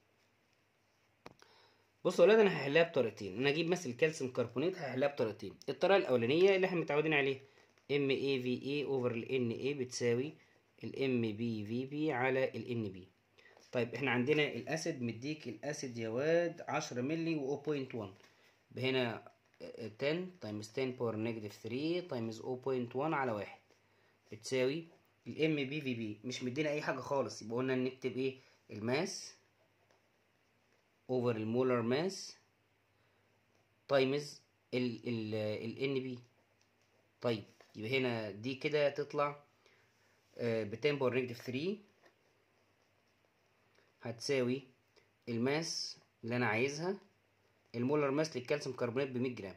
بصوا يا ولاد، انا هحلها بطريقتين. انا اجيب مثل الكالسيوم كربونات هحلها بطريقتين. الطريقه الاولانيه اللي احنا متعودين عليها ام اي في اي اوفر ال ان اي بتساوي الام بي في بي على ال ان بي. طيب احنا عندنا الاسيد مديك الاسيد يا واد عشرة مللي و صفر فاصلة واحد، هنا عشرة تايمز عشرة باور نيجاتيف ثلاثة تايمز صفر فاصلة واحد على واحد بتساوي الام بي في بي. مش مدينا اي حاجه خالص، يبقى قلنا نكتب ايه؟ الماس اوفر المولر ماس تايمز ال ال ال ان بي. طيب يبقى هنا دي كده تطلع ب عشرة باور نيجاتيف ثلاثة هتساوي الماس اللي انا عايزها المولر ماس للكالسيوم كربونات ب مية جرام.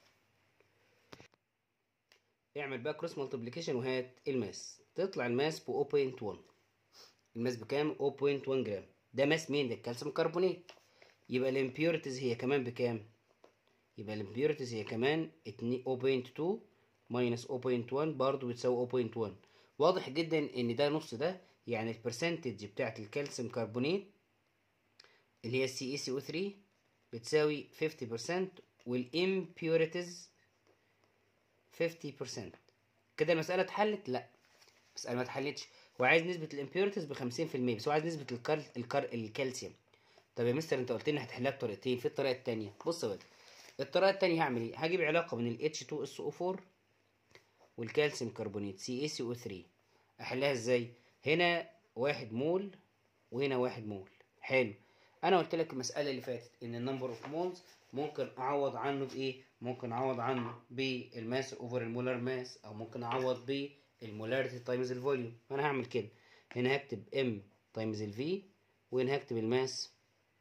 اعمل بقى كروس مالتيبليكيشن وهات الماس. تطلع الماس ب صفر فاصلة واحد. الماس بكام؟ صفر فاصلة واحد جرام. ده ماس مين؟ ده الكالسيوم كربونات. يبقى الامبيوريتيز هي كمان بكام؟ يبقى الامبيوريتيز هي كمان صفر فاصلة اتنين ماينس صفر فاصلة واحد برضه بتساوي صفر فاصلة واحد. واضح جدا ان ده نص ده، يعني البرسنتج بتاعت الكالسيوم كربونات اللي هي سي اي سي او ثلاثة بتساوي خمسين بالمية والامبيوريتيز خمسين بالمية. كده المسألة اتحلت؟ لا، المسألة ما اتحلتش. هو عايز نسبة الامبيوريتيز ب خمسين بالمية بس هو عايز نسبة الكار... الكار... الكالسيوم. طب يا مستر انت قلت لنا هتحلها بطريقتين، في الطريقة التانية. بص يا ولد، الطريقة التانية هعمل ايه؟ هجيب علاقة بين ال اتش اتنين اس او اربعة والكالسيوم كربونات سي اي سي او ثلاثة. احلها ازاي؟ هنا واحد مول وهنا واحد مول. حلو. انا قلت لك المسألة اللي فاتت ان النمبر اوف مولز ممكن اعوض عنه بايه؟ ممكن اعوض عنه بالماس اوفر المولار ماس، او ممكن اعوض بالمولاريتي تايمز الفوليوم. فانا هعمل كده. هنا هكتب ام تايمز الفي وهنا هكتب الماس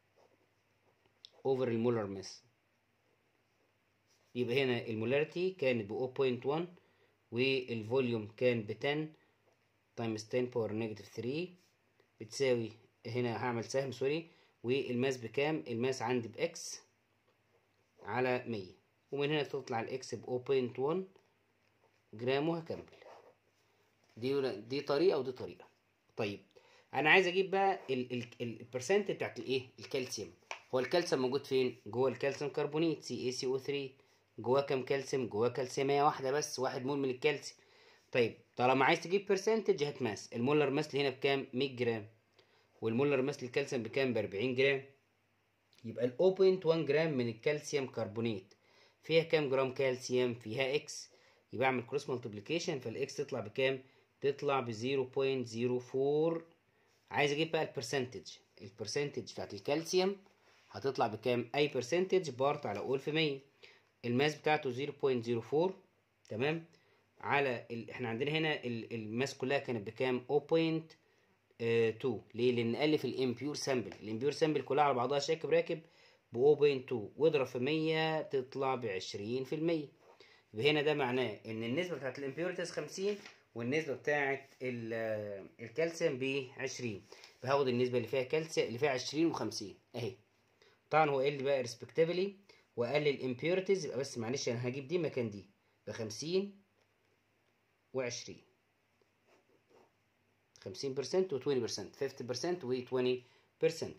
اوفر المولار ماس. يبقى هنا المولاريتي كانت ب صفر فاصلة واحد والفوليوم كان ب عشرة تايمز عشرة باور نيجاتيف ثلاثة بتساوي، هنا هعمل سهم سوري، والماس بكام؟ الماس عندي باكس على مية، ومن هنا تطلع الاكس ب صفر فاصلة واحد جرام. وهكمل. دي دي طريقه ودي طريقه. طيب انا عايز اجيب بقى البرسنت بتاعت الايه؟ الكالسيوم. هو الكالسيوم موجود فين؟ جوه الكالسيوم كربونات سي اي سي او ثلاثة. جواه كام كالسيوم؟ جواه كالسيومية واحده بس، واحد مول من الكالسيوم. طيب طالما عايز تجيب برسنتج هات ماس. المولر ماس هنا بكام؟ مية جرام، والمولر ماس للكالسيوم بكام؟ ب اربعين جرام. يبقى ال صفر فاصلة واحد جرام من الكالسيوم كربونات فيها كام جرام كالسيوم؟ فيها اكس. يبقى اعمل كروس مالتيبليكيشن، فالاكس تطلع بكام؟ تطلع ب صفر فاصلة صفر أربعة. عايز اجيب بقى البرسنتج. البرسنتج بتاعت الكالسيوم هتطلع بكام؟ اي برسنتج بارت على اول في مية. الماس بتاعته صفر فاصلة صفر أربعة، تمام. على ال... احنا عندنا هنا ال... الماس كلها كانت بكام؟ صفر فاصلة اتنين. ليه؟ لان الف الامبيور سامبل، الامبيور سامبل كلها على بعضها شاكب راكب ب صفر فاصلة اتنين، واضرب في مية تطلع ب عشرين في المية. يبقى هنا ده معناه ان النسبه بتاعت الامبيورتيز خمسين والنسبه بتاعت الكالسيوم ب عشرين. فهاخد النسبه اللي فيها كالسيوم اللي فيها عشرين و50 اهي. طبعا هو قال لي بقى ريسبكتيفلي وقال لي الامبيورتيز، يبقى بس معلش انا هجيب دي مكان دي ب خمسين و20، خمسين بالمية و عشرين بالمية، خمسين بالمية و عشرين بالمية.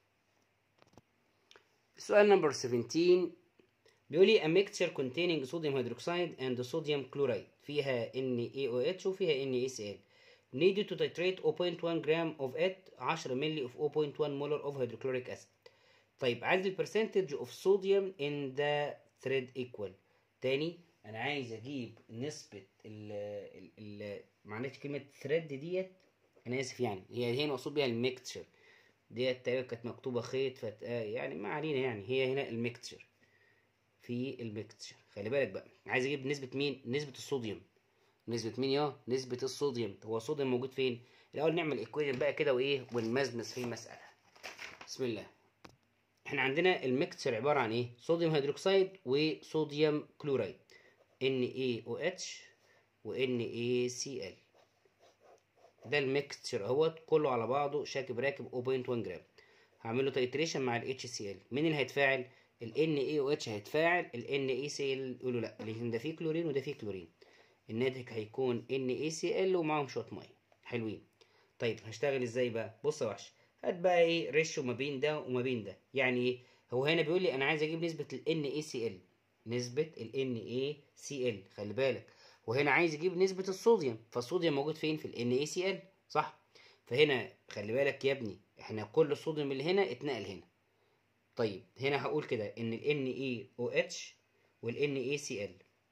السؤال نمبر سبعتاشر بيقول لي a mixture containing sodium hydroxide and sodium chloride فيها NaOH وفيها NaCl needed to titrate zero point one gram of it عشرة مللي of zero point one molar of hydrochloric acid. طيب عايز ال percentage of sodium in the thread equal. تاني انا عايز اجيب نسبة ال ال ال معناش كلمة thread ديت، انا اسف يعني هي هنا مقصود بيها الميكتشر ديت، تقريبا كانت مكتوبة خيط فت... يعني ما علينا، يعني هي هنا الميكتشر في الميكتشر. خلي بالك بقى عايز اجيب نسبة مين؟ نسبة الصوديوم. نسبة مين يا؟ نسبة الصوديوم. هو الصوديوم موجود فين؟ الاول نعمل ايكويشن بقى كده وايه ونمزمز في المسألة. بسم الله. احنا عندنا الميكتشر عبارة عن ايه؟ صوديوم هيدروكسيد وصوديوم كلورايد NaOH و NaCl. ده الميكتشر اهوت كله على بعضه شاكب راكب zero point one جرام. هعمل له تايتريشن مع ال HCl. مين اللي هيتفاعل؟ ال NaOH هيتفاعل، ال NaCl يقولوا لا لان ده فيه كلورين وده فيه كلورين. الناتج هيكون NaCl ومعاهم شويه ميه حلوين. طيب هشتغل ازاي بقى؟ بص يا وحش، هات بقى ايه ريشيو ما بين ده وما بين ده. يعني ايه؟ هو هنا بيقول لي انا عايز اجيب نسبه ال NaCl، نسبه ال NaCl. خلي بالك وهنا عايز اجيب نسبه الصوديوم، فالصوديوم موجود فين؟ في ال NaCl صح. فهنا خلي بالك يا ابني احنا كل الصوديوم اللي هنا اتنقل هنا. طيب هنا هقول كده ان ال NaOH وال NaCl،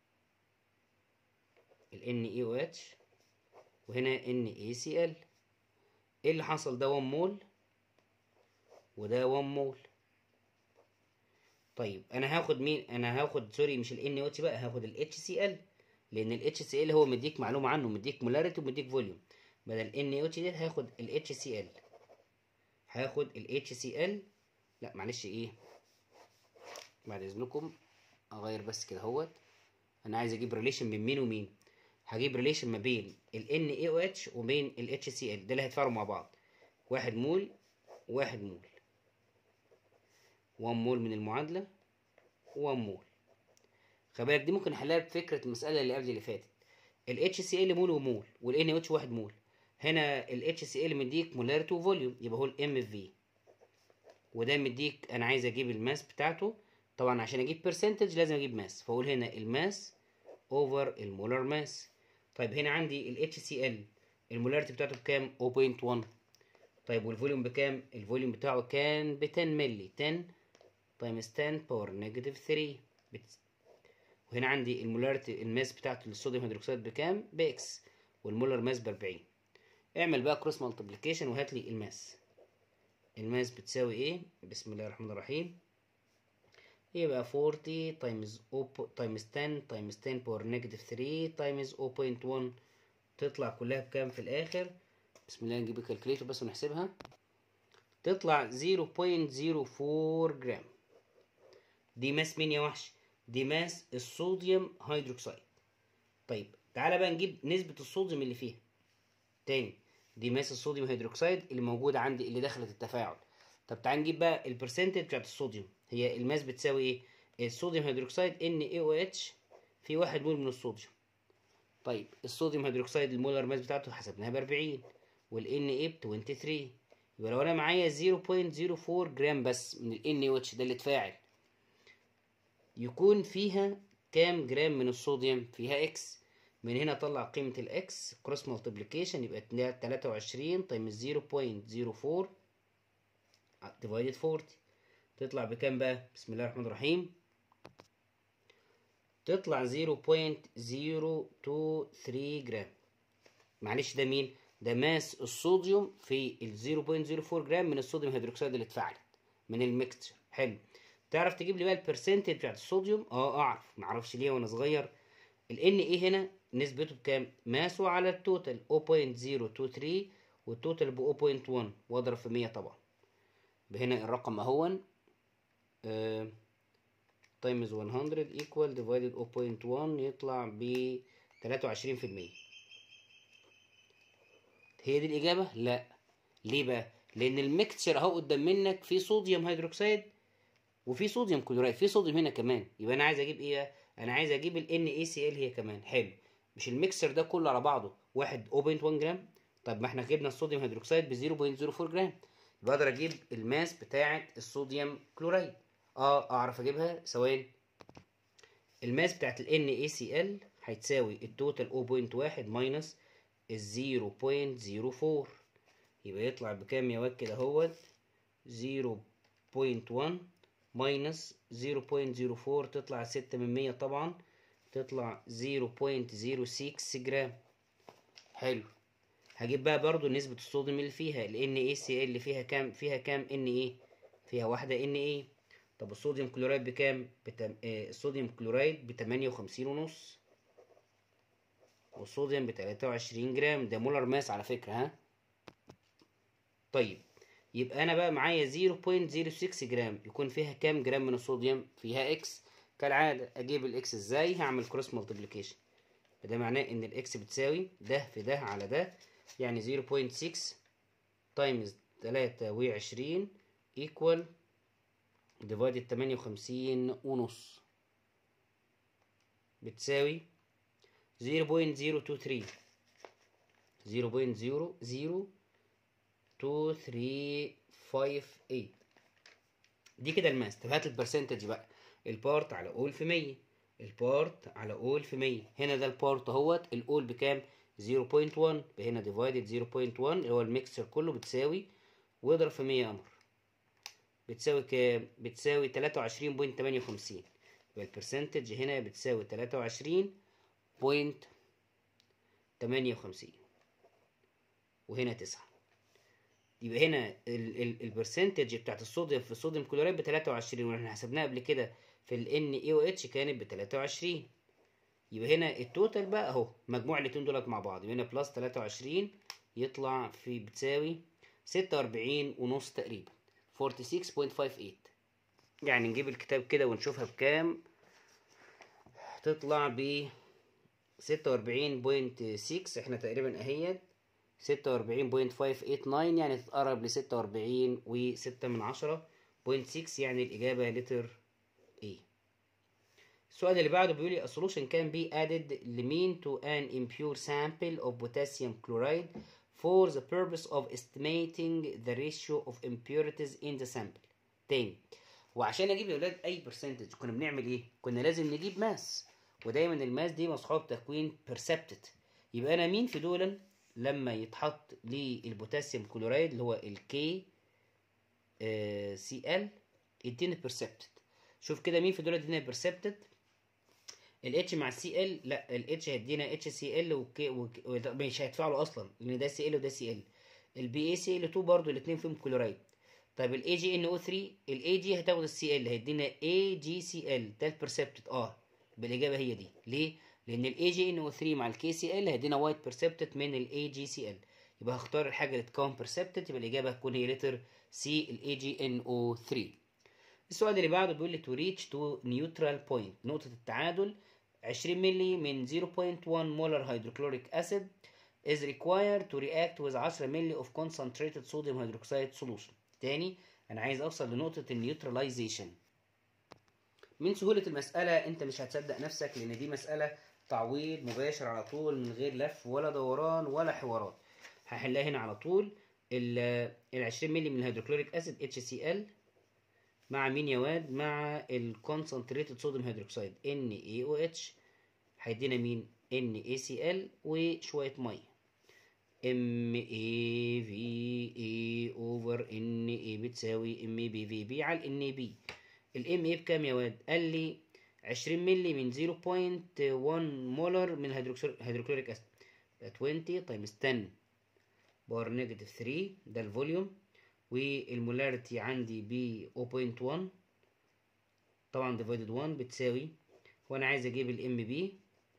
ال NaOH وهنا NaCl. ايه اللي حصل؟ ده واحد مول وده واحد مول. طيب انا هاخد مين؟ انا هاخد سوري مش ال NaOH بقى، هاخد ال HCl لان ال HCl هو مديك معلومه عنه، مديك مولاريتي ومديك فوليوم. بدل NaOH دي هاخد ال HCl، هاخد ال HCl. لا معلش ايه بعد اذنكم اغير بس كده اهوت. انا عايز اجيب ريليشن بين مين ومين. هجيب ريليشن ما بين ال NaOH وبين ال HCl، ده اللي هيتفاعلوا مع بعض. واحد مول واحد مول، واحد مول من المعادلة واحد مول. خلي بالك دي ممكن نحلها بفكرة المسألة اللي قبل اللي فاتت. ال HCl مول ومول وال NaOH واحد مول. هنا ال HCl مديك مولاريتي وفوليوم يبقى هو ال إم في، وده مديك انا عايز اجيب الماس بتاعته. طبعا عشان اجيب برسنتج لازم اجيب ماس، فاقول هنا الماس اوفر المولار ماس. طيب هنا عندي ال HCl المولاريتي بتاعته بكام؟ صفر فاصلة واحد. طيب والفوليوم بكام؟ الفوليوم بتاعه كان ب عشرة مللي، عشرة تايمز عشرة باور نيجاتيف ثلاثة. بت... وهنا عندي المولاريتي الماس بتاعته للصوديوم هيدروكسيد بكام؟ باكس، والمولر ماس ب أربعين. اعمل بقى كروس مالتيبليكيشن وهات لي الماس. الماس بتساوي ايه؟ بسم الله الرحمن الرحيم. يبقى أربعين تايمز تايمز عشرة تايمز عشرة باور نيجاتيف ثلاثة تايمز صفر فاصلة واحد تطلع كلها بكام في الاخر؟ بسم الله نجيب الكالكوليتر بس ونحسبها. تطلع صفر فاصلة صفر أربعة جرام. دي ماس مين يا وحش؟ دي ماس الصوديوم هيدروكسيد. طيب تعالى بقى نجيب نسبة الصوديوم اللي فيها. تاني دي ماس الصوديوم هيدروكسيد اللي موجودة عندي اللي دخلت التفاعل. طب تعالى نجيب بقى البرسنتج بتاعت الصوديوم. هي الماس بتساوي ايه؟ الصوديوم هيدروكسيد NaOH في واحد مول من الصوديوم. طيب الصوديوم هيدروكسيد المولر ماس بتاعته حسبناها ب أربعين وال Na ب ثلاثة وعشرين. يبقى لو انا معايا صفر فاصلة صفر أربعة جرام بس من ال NaOH ده اللي اتفاعل، يكون فيها كام جرام من الصوديوم؟ فيها اكس. من هنا اطلع قيمة الاكس كروس مالتيبليكيشن يبقى تلاتة وعشرين تايمز صفر فاصلة صفر أربعة ديفايدد أربعين. تطلع بكام بقى؟ بسم الله الرحمن الرحيم، تطلع زيرو بوينت زيرو تو ثري جرام. معلش ده مين؟ ده ماس الصوديوم في ال زيرو بوينت زيرو فور جرام من الصوديوم هيدروكسيد اللي اتفعلت من الميكستشر. حلو. تعرف تجيب لي بقى البرسنتج بتاعت الصوديوم؟ اه اعرف، معرفش ليه وانا صغير. ال ان ايه هنا نسبته بكام؟ ماسه على التوتال زيرو بوينت زيرو تو ثري والتوتال ب زيرو بوينت واحد، واضرب في مية طبعا. هنا الرقم اهون آه تايمز مية ايكوال ديفايدد زيرو بوينت واحد يطلع ب تلاتة وعشرين في المية. هي دي الاجابه؟ لا. ليه بقى؟ لان الميكتشر اهو قدام منك في صوديوم هيدروكسيد وفي صوديوم كلورايد، في صوديوم هنا كمان. يبقى انا عايز اجيب ايه بقى؟ انا عايز اجيب ال ان اي سي ال هي كمان. حلو. مش الميكسر ده كله على بعضه واحد زيرو بوينت واحد جرام؟ طب ما احنا جبنا الصوديوم هيدروكسيد ب زيرو بوينت زيرو فور جرام، يبقى اقدر اجيب الماس بتاعه الصوديوم كلورايد. اه اعرف اجيبها. ثواني. الماس بتاعه ال ان اي سي ال هتساوي التوتال زيرو بوينت واحد ماينس ال زيرو بوينت زيرو فور، يبقى يطلع بكام يا واد كده اهوت؟ زيرو بوينت واحد ماينس زيرو بوينت زيرو فور تطلع ستة من مية طبعا، تطلع زيرو بوينت زيرو سيكس جرام. حلو. هجيب بقى برضو نسبة الصوديوم اللي فيها ال ان اي سي ال اللي فيها كام؟ فيها كام ان ايه؟ فيها واحدة ان ايه. طب الصوديوم كلورايد بكام؟ بتم... آه الصوديوم كلورايد بتمانية وخمسين ونص، والصوديوم بتلاتة وعشرين جرام. ده مولر ماس على فكرة ها. طيب يبقى انا بقى معايا زيرو بوينت زيرو سيكس جرام، يكون فيها كام جرام من الصوديوم؟ فيها اكس. كالعاده اجيب الاكس ازاي؟ هعمل كروس مالتيبليكيشن. فده معناه ان الاكس بتساوي ده في ده على ده، يعني زيرو بوينت سيكس تايمز تلاتة وعشرين ايكوال ديفايدد تمانية وخمسين ونص بتساوي زيرو بوينت زيرو تو ثري زيرو بوينت زيرو زيرو تو ثري فايف ايت. دي كده الماس. طب هات البرسنتج بقى. البارت على اول في مية، البارت على اول في مية. هنا ده البارت اهوت، الاول بكام؟ زيرو بوينت واحد، هنا ديفايدد زيرو بوينت واحد اللي هو الميكسر كله بتساوي، واضرب في مية امر بتساوي كام؟ بتساوي تلاتة وعشرين بوينت تمانية وخمسين. يبقى البرسنتج هنا بتساوي تلاتة وعشرين بوينت تمانية وخمسين وهنا تسعة. يبقى هنا البرسنتج بتاعت الصوديوم في الصوديوم كلورايد ب تلاتة وعشرين، واحنا حسبناها قبل كده في ال ان اي او اتش كانت ب تلاتة وعشرين. يبقى هنا التوتال بقى اهو مجموع الاتنين دولت مع بعض، يبقى هنا بلس تلاتة وعشرين يطلع في بتساوي ستة واربعين ونص تقريبا ستة واربعين فاصلة خمسة تمانية. يعني نجيب الكتاب كده ونشوفها بكام. تطلع ب ستة واربعين فاصلة ستة، احنا تقريبا اهيت ستة واربعين فاصلة خمسة تمانية، يعني تتقرب ل ستة واربعين وستة من عشرة بوينت ستة، يعني الإجابة لتر A. السؤال اللي بعده بيقول لي a solution can be added mean to an impure sample of potassium chloride for the purpose of estimating the ratio of impurities in the sample. تاني، وعشان اجيب يا ولاد اي برسنتج كنا بنعمل ايه؟ كنا لازم نجيب ماس، ودايما الماس دي مصحوب تكوين percepted. يبقى انا مين في دول لما يتحط للبوتاسيوم كلورايد اللي هو الكي سي ال يديني percepted. شوف كده مين في دول ادينا percepted؟ الاتش مع السي ال، لا الاتش هيدينا اتش سي ال وكي مش هيدفعوا اصلا لان ده سي ال وده سي ال. البي اي سي ال اتنين برضه الاثنين فيهم كلورايد. طيب الاي جي ان او ثري، الاي جي هتاخد السي ال هيدينا اي جي سي ال، ده البرسبتد. اه بالاجابه هي دي. ليه؟ لان الاي جي ان او ثري مع الكي سي ال هيدينا وايت برسبتد من الاي جي سي ال، يبقى هختار الحاجه اللي تكون برسبتد، يبقى الاجابه هتكون هي لتر سي الاي جي ان او ثري. السؤال اللي بعده بيقول لي تو ريتش تو نيوترال بوينت، نقطه التعادل عشرين مللي من زيرو بوينت واحد مولر هيدروكلوريك اسيد is required to react with عشرة مللي of concentrated sodium hydroxide solution. تاني انا عايز اوصل لنقطة النيوتراليزيشن. من سهولة المسألة انت مش هتصدق نفسك لان دي مسألة تعويض مباشر على طول من غير لف ولا دوران ولا حوارات. هحلها هنا على طول. ال عشرين مللي من الهيدروكلوريك اسيد اتش سي ال مع مين يا واد؟ مع الكونسنتريتد صوديوم هيدروكسيد ان اي او اتش هيدينا مين؟ ان اي سي ال وشويه ميه. ام اي في اي اوفر ان اي بتساوي ام بي في بي على الان بي. الام اي بكام يا واد؟ قال لي عشرين مللي من صفر فاصلة واحد مولر من هيدروكلوريك اسيد. عشرين تايمز عشرة باور نيجاتيف ثلاثة ده الفوليوم، والمولاريتي عندي ب صفر فاصلة واحد طبعا ديفايدد واحد بتساوي، وانا عايز اجيب الام بي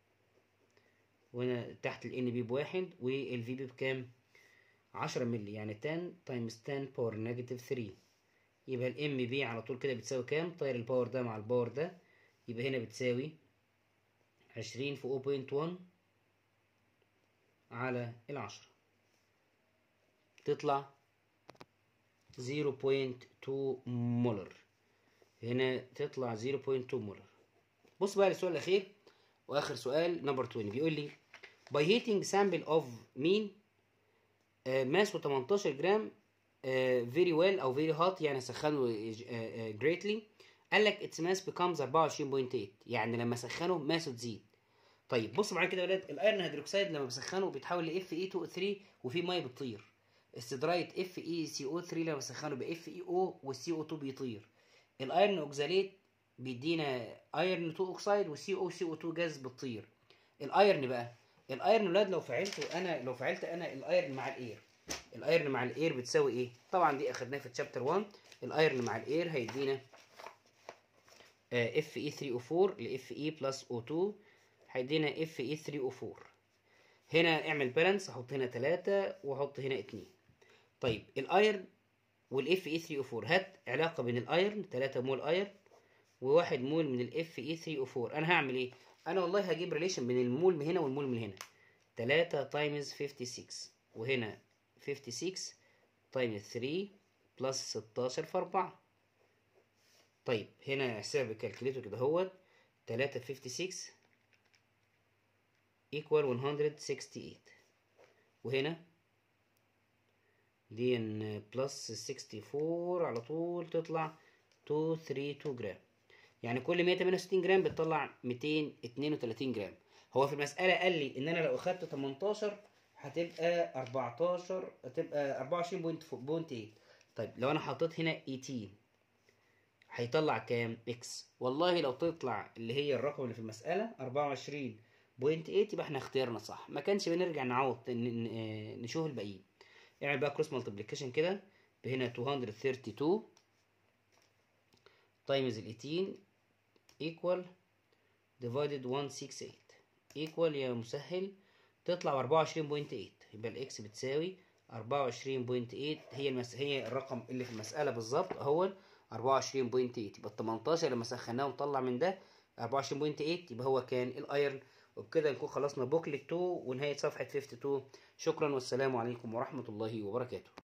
وانا تحت الان بي بواحد والفي بي بكام؟ عشرة مللي، يعني عشرة تايمز عشرة باور نيجاتيف ثلاثة. يبقى الام بي على طول كده بتساوي كام؟ طاير الباور ده مع الباور ده، يبقى هنا بتساوي عشرين في صفر فاصلة واحد على العشرة، تطلع صفر فاصلة اتنين مولر. هنا تطلع صفر فاصلة اتنين مولر. بص بقى للسؤال الاخير واخر سؤال نمبر عشرين، بيقول لي by heating sample of mean ماسه تمنتاشر جرام very well او very hot، يعني سخنه greatly، قال لك its mass becomes اربعة وعشرين فاصلة تمانية، يعني لما سخنه ماسه تزيد. طيب بص معايا كده يا ولاد، الايرن هيدروكسيد لما بسخنه بيتحول ل اف اي اتنين او ثلاثة وفي ميه بتطير. استدرايه اف اي سي او ثلاثة لما بسخنه ب اف اي او والسي او اتنين بيطير. الايرن اوكزاليت بيدينا ايرن اتنين اوكسيد والسي او سي او اتنين جاز بتطير. الايرن بقى، الايرن ولاد لو فعلته انا لو فعلت انا الايرن مع الاير، الايرن مع الاير بتساوي ايه؟ طبعا دي اخدناها في الشابتر واحد. الايرن مع الاير هيدينا اف اي ثلاثة او اربعة لاف اي بلس او اتنين، هيدينا اف اي ثلاثة او اربعة. هنا اعمل بالانس، احط هنا ثلاثة واحط هنا اتنين. طيب الايرن والاف اي ثلاثة او اربعة، هات علاقه بين الايرن ثلاثة مول ايرن وواحد مول من الاف اي ثلاثة او اربعة. انا هعمل ايه؟ انا والله هجيب ريليشن بين المول من هنا والمول من هنا. ثلاثة تايمز ستة وخمسين، وهنا ستة وخمسين تايمز ثلاثة بلس ستاشر في اربعة. طيب هنا احسبها بالكالكوليتر كده اهوت، ثلاثة في ستة وخمسين equal مية وتمانية وستين، وهنا دي بلس ستة وستين على طول تطلع ميتين وتلاتة وتلاتين جرام، يعني كل مية وتمانية وستين جرام بتطلع ميتين واتنين وتلاتين جرام. هو في المسألة قال لي ان انا لو اخدت تمنتاشر هتبقى اربعتاشر، هتبقى اربعة وعشرين فاصلة تمانية. طيب لو انا حطيت هنا تمنتاشر هيطلع كام؟ اكس. والله لو تطلع اللي هي الرقم اللي في المسألة اربعة وعشرين فاصلة تمانية يبقى احنا اختيارنا صح، ما كانش بنرجع نعوض نشوف الباقيين. اعمل بقى كروس مالتيبليكيشن كده، بهنا ميتين واتنين وتلاتين تايمز ال تمنتاشر ايكوال ديفايدد مية وستة وستين ايكوال يا مسهل تطلع اربعة وعشرين فاصلة تمانية. يبقى الاكس بتساوي اربعة وعشرين فاصلة تمانية، هي المس... هي الرقم اللي في المسألة بالظبط اهو اربعة وعشرين فاصلة تمانية. يبقى ال تمنتاشر لما سخناه ونطلع من ده اربعة وعشرين فاصلة تمانية يبقى هو كان الايرن. وبكده نكون خلصنا بوكلت اتنين ونهاية صفحة خمسة وخمسين. شكرا والسلام عليكم ورحمة الله وبركاته.